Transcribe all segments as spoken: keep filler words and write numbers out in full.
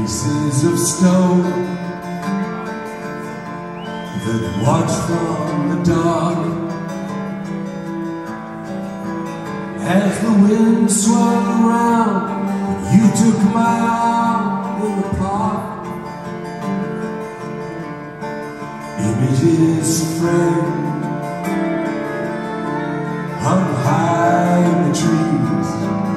faces of stone that watch from the dark as the wind swung around and you took my arm in the park. Images framed hung high in the trees,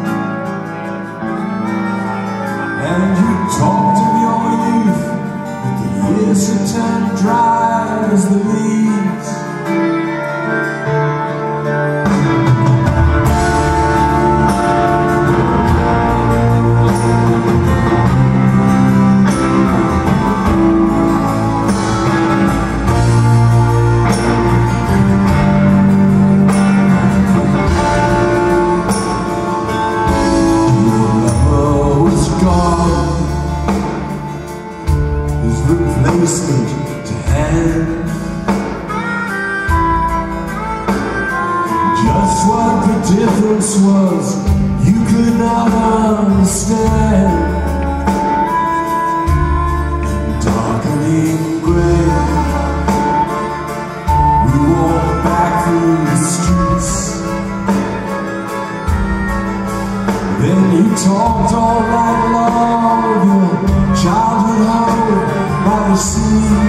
and you talked of your youth, but the years had turned dry as the leaves. Replacement to hand. Just what the difference was, you could not understand. In darkening gray, we walked back through the streets. Then you talked all night long of your childhood home by the sea.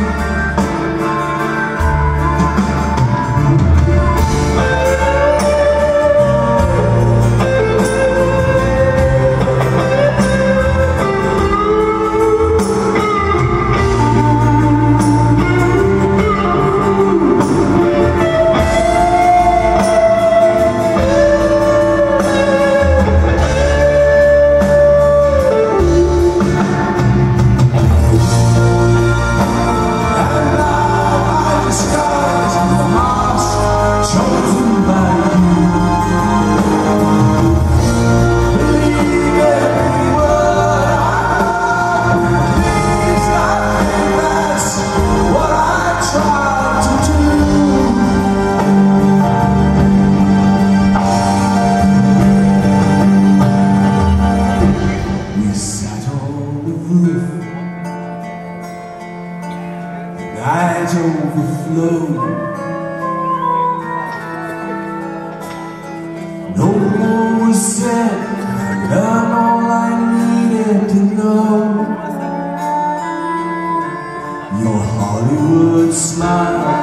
Night overflowed. No more was said. I learned all I needed to know. Your Hollywood smile